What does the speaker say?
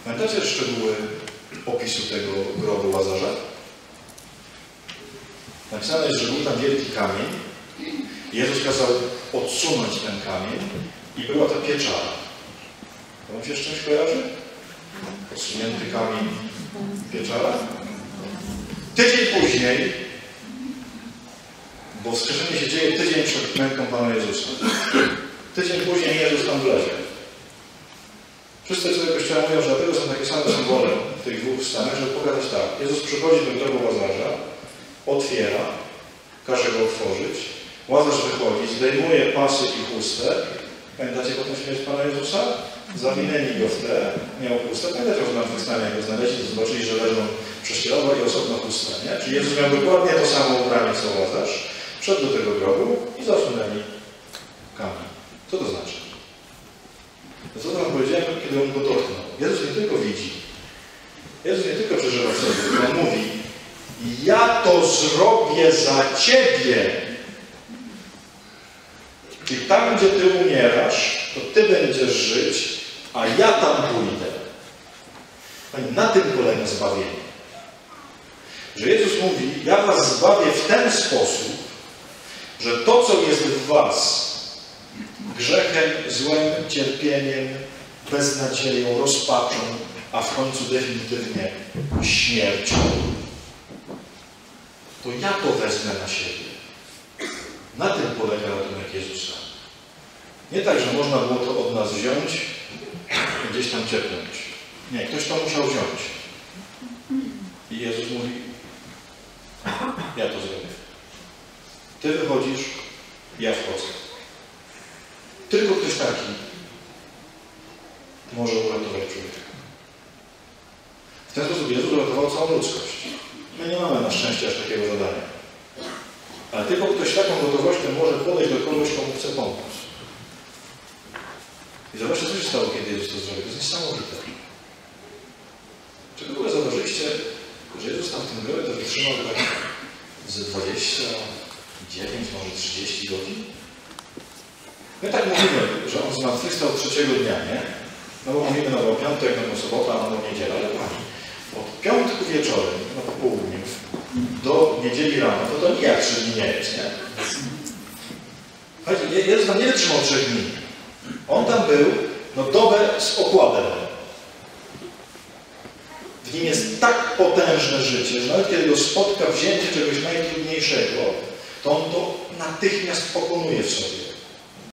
Pamiętacie szczegóły opisu tego grobu Łazarza? Napisane jest, że był tam wielki kamień. Jezus kazał odsunąć ten kamień i była ta pieczara. To wam się z czymś kojarzy? Odsunięty kamień, pieczara? Tydzień później, bo wskrzeszenie się dzieje tydzień przed męką Pana Jezusa. Tydzień później Jezus tam wlezie. Wszyscy co do Kościoła mówią, że dlatego są takie same symbole w tych dwóch stanach, żeby pokazać tak. Jezus przychodzi do grobu Łazarza, otwiera, każe go otworzyć. Łazarz wychodzi, zdejmuje pasy i chustę. Pamiętacie potem śmierć Pana Jezusa? Zawinęli go w te, miał chustę. Pamiętacie o zmartwychwstaniu, jak go znaleźli, to zobaczyli, że leżą prześcieradła i osobna chusta, nie? Czyli Jezus miał dokładnie to samo ubranie co Łazarz, wszedł do tego grobu i zasunęli kamień. Co to znaczy? To co wam powiedziałem, kiedy on go dotknął. Jezus nie tylko widzi. Jezus nie tylko przeżywa w sobie, tylko on mówi: ja to zrobię za ciebie. I tam, gdzie ty umierasz, to ty będziesz żyć, a ja tam pójdę. Na tym polega zbawienie. Że Jezus mówi: ja was zbawię w ten sposób, że to, co jest w was, grzechem, złem, cierpieniem, beznadzieją, rozpaczą, a w końcu definitywnie śmiercią, to ja to wezmę na siebie. Na tym polega ratunek Jezusa. Nie tak, że można było to od nas wziąć i gdzieś tam ciepnąć. Nie, ktoś to musiał wziąć. I Jezus mówi: ja to zrobię. Ty wychodzisz, ja wchodzę. Tylko ktoś taki może uratować człowieka. W ten sposób Jezus uratował całą ludzkość. My nie mamy na szczęście aż takiego zadania. Ale tylko ktoś taką gotowością może podejść do kogoś, komu chce pomóc. I zobaczcie, co się stało, kiedy Jezus to zrobił. To jest niesamowite. Czy w ogóle zauważyliście, że Jezus tam w tym grobie to wytrzymał tak ze 29, może 30 godzin? My tak mówimy, że on zmartwychwstał trzeciego dnia, nie? No bo mówimy, no bo piątek, no bo sobota, no bo niedziela, ale pani. Od piątku wieczorem, no po południu, do niedzieli rano, to nijak 3 dni nie jest, nie? Słuchajcie, Jezus tam nie wytrzymał 3 dni. On tam był, no dobę z okładem. W nim jest tak potężne życie, że nawet kiedy go spotka wzięcie czegoś najtrudniejszego, to on to natychmiast pokonuje w sobie.